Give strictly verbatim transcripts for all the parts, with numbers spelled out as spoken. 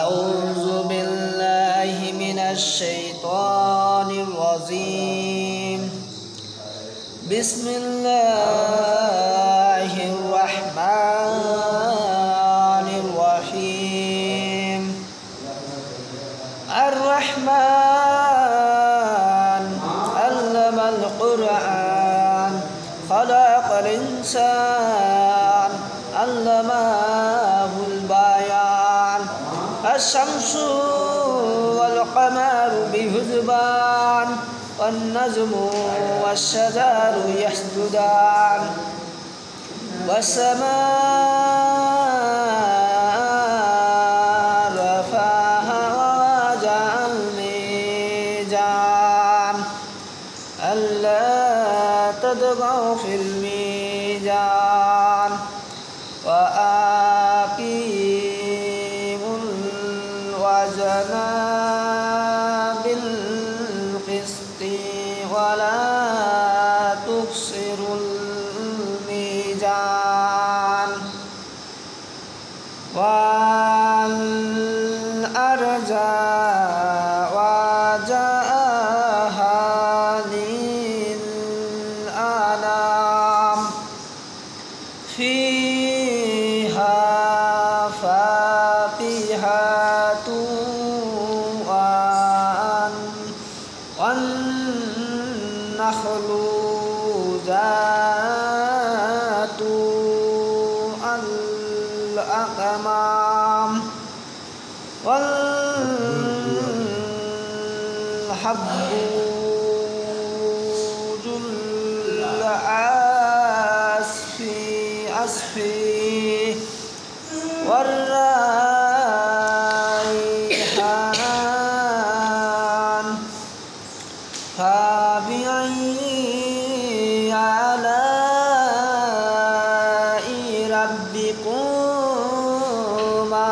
أعوذ بالله من الشيطان الرجيم بسم الله الرحمن الرحيم الرحمن علم القرآن خلق الإنسان علمه البيان الشمس والقمر بحسبان والنجم والشجر يسجدان والسماء رفعها ووضع الميزان ألا تطغوا في الميزان وأقيموا الوزن بالقسط ولا تخسروا الميزان والأرض وضعها للأنام فيها فاكهة والنخل ذات الأكمام والحب ذو العصف والريحان فبأي آلاء ربكما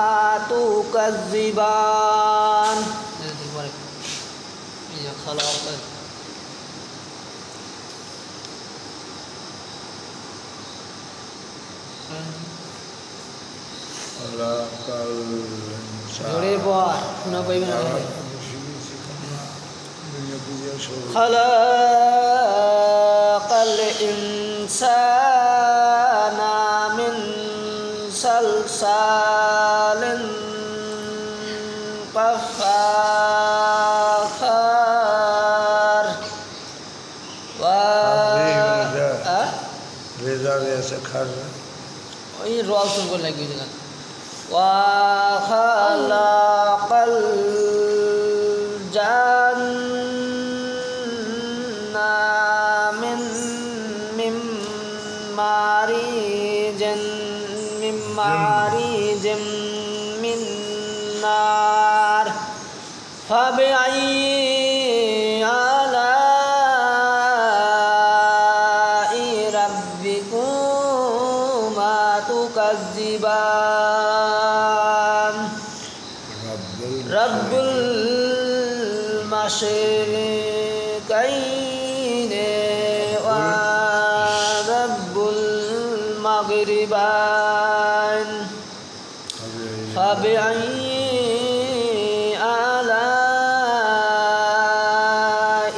تكذبان خلق الإنسان من صلصال كالفخار وخلق الجن من من مارج من مارج من نار فبأي آلاء ربكما تكذبان رب المشرقين ورب المغربين فبأي آلاء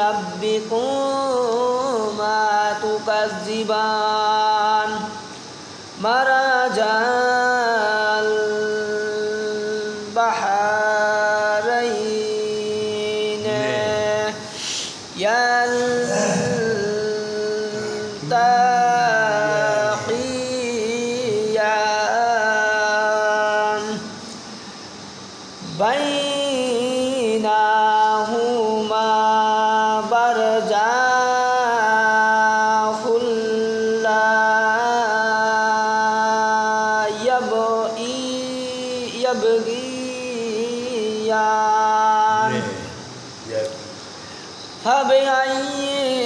ربكما تكذبان مرج البحرين يلتقيان بينهما برزخ لا يبغيان فبأي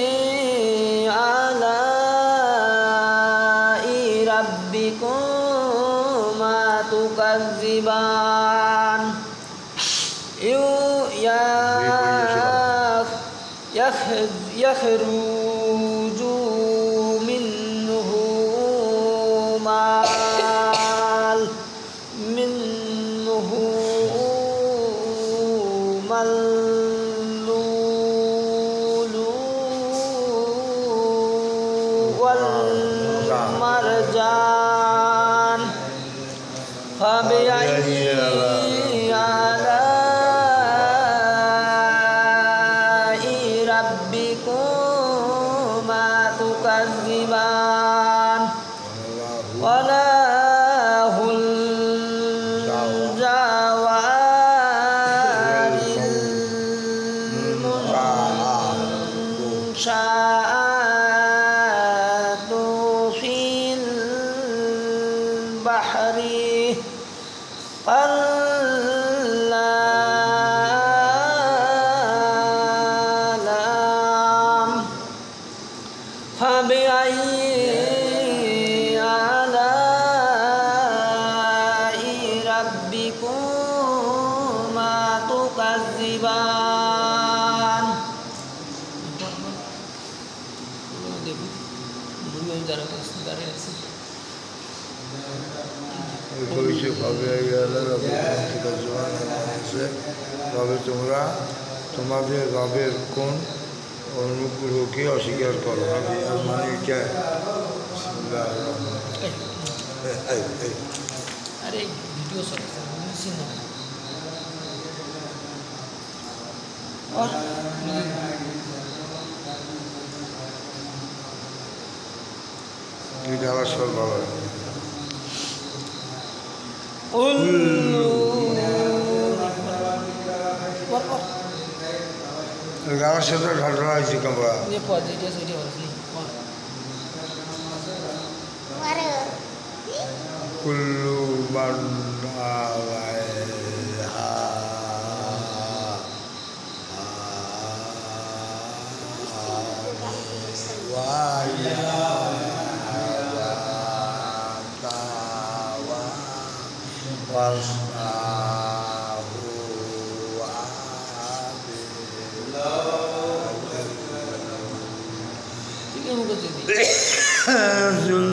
آلاء ربكما تكذبان يخرج منهما منه فبأي آلاء ربكما تكذبان وله الجوار المنشآت في البحر كالأعلام فبأي آلاء ربكما تكذبان তবে তোমরা তোমাদের রবের কোন অনুগ্রহকে অস্বীকার করো না মানে अरे वीडियो सर और এটা আবার সব ভালো গাওয়ার সাথে ঘটনা হয়েছে কমরা ये पॉजिटिव वीडियो होती কুল্লু বান্নালাইহা ठीक है मुझे